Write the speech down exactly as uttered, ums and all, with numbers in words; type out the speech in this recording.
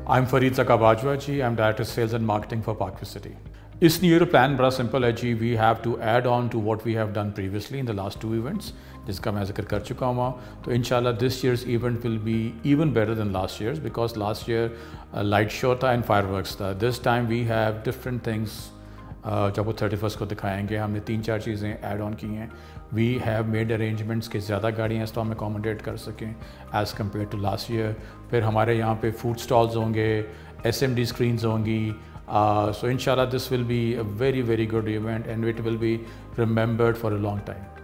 I'm Fareed Zaka Bajwa ji. I'm Director Sales and Marketing for ParkView City. इस new year plan बड़ा simple है जी. We have to add on to what we have done previously in the last two events, जिसका मैं जिक्र कर चुका हूँ. तो इंशाल्लाह this year's event will be even better than last years, because last year light show था and fireworks था. This time we have different things जब वो थर्टी फर्स्ट को दिखाएंगे. हमने तीन चार चीज़ें ऐड ऑन की हैं. वी हैव मेड अरेंजमेंट्स कि ज़्यादा गाड़ियाँ इस तो हम अकोमोडेट कर सकें as compared to last year. फिर हमारे यहाँ पे फूड स्टॉल्स होंगे, एस एम डी स्क्रीन्स होंगी. Uh, so inshallah this will be a very very good event and it will be remembered for a long time.